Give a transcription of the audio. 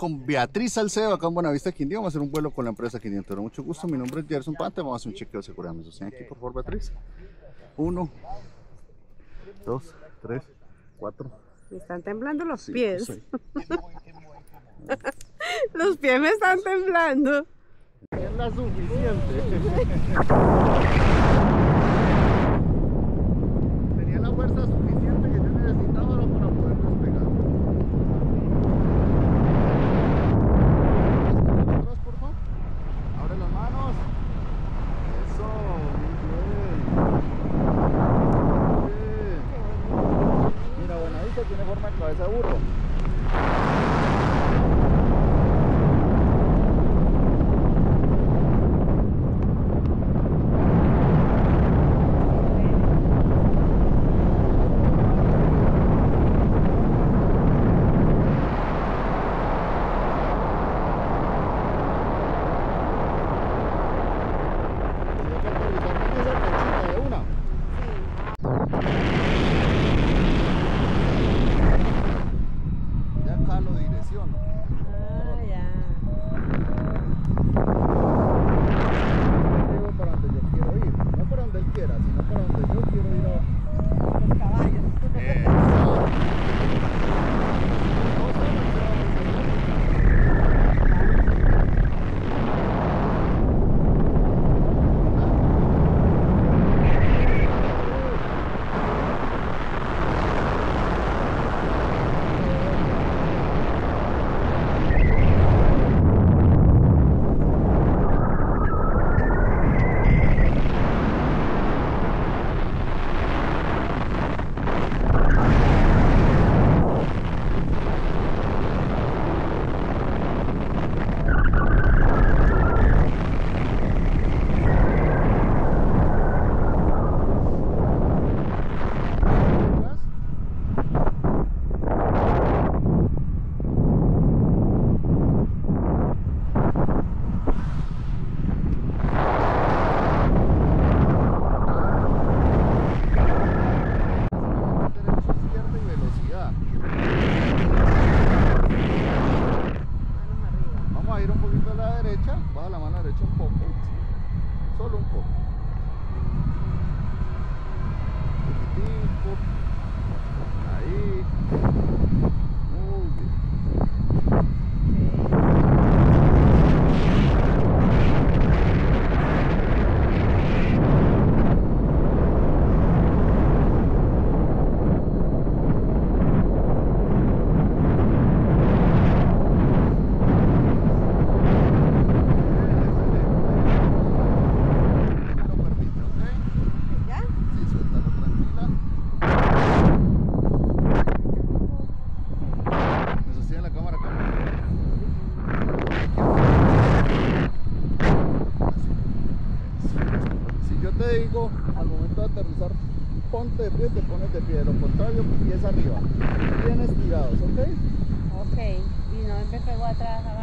con Beatriz Salcedo acá en Buenavista, Quindío. Vamos a hacer un vuelo con la empresa Quindío. Mucho gusto, mi nombre es Gerson Pante. Vamos a hacer un chequeo de seguridad. ¿Me sostienen aquí, por favor, Beatriz? 1, 2, 3, 4. Me están temblando los Sí, pies. sí. Los pies me están temblando. Es la suficiente. Tenía la fuerza suficiente que yo necesitaba para poder despegar. Atrás, por favor. Abre las manos. Eso, muy bien. Mira, Buenavista tiene forma de cabeza de burro. Baja la mano derecha un poco, solo un poco, poquitico, ahí, muy bien. Digo, al momento de aterrizar, ponte de pie, te pones de pie, de lo contrario, pies arriba, bien estirados, ¿ok? Ok, y no me pegó atrás.